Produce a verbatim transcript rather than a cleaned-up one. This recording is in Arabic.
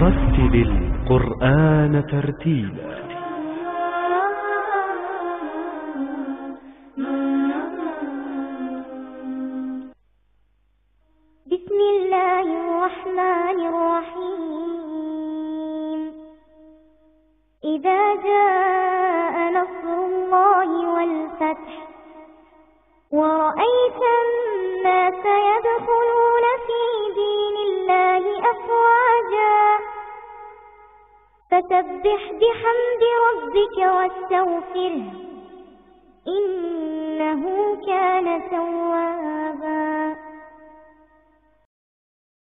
ورتل القرآن ترتيلا. بسم الله الرحمن الرحيم. إذا جاء نصر الله والفتح ورأيت الناس يدخلون في دين الله أفواجا فسبح بحمد ربك واستغفره إنه كان توابا.